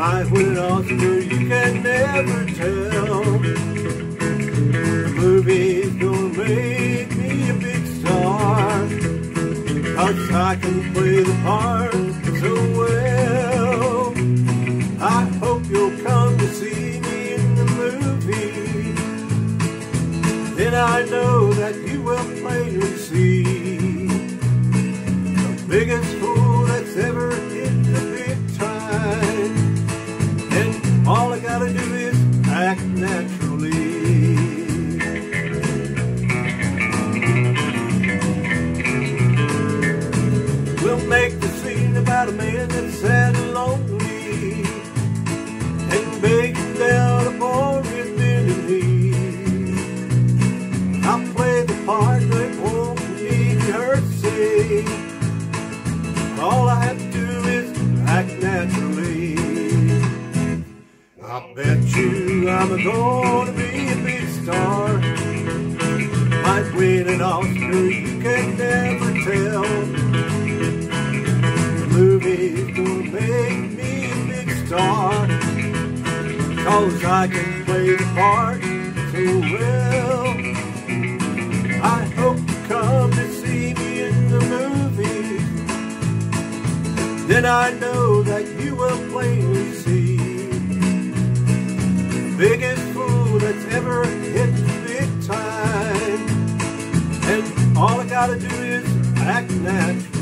might win an Oscar, you can never tell. The movie's gonna make me a big star, 'cause I can play the part so well. I hope you'll come to see me in the movie. Then I know that you will plainly see the biggest fool that's ever hit the big time. And all I gotta do is act naturally. We'll make the scene about a man that's sad and lonely, and begging down upon his bending knee. I'll play the part that won't need rehearsing. All I have to do is act naturally. I bet you I'm gonna be a big star, might win an Oscar, you can never tell. The movie's gonna make me a big star, 'cause I can play the part so well. I hope you come to see me in the movie. Then I know that you will plainly see the biggest fool that's ever hit the big time. And all I gotta do is act natural.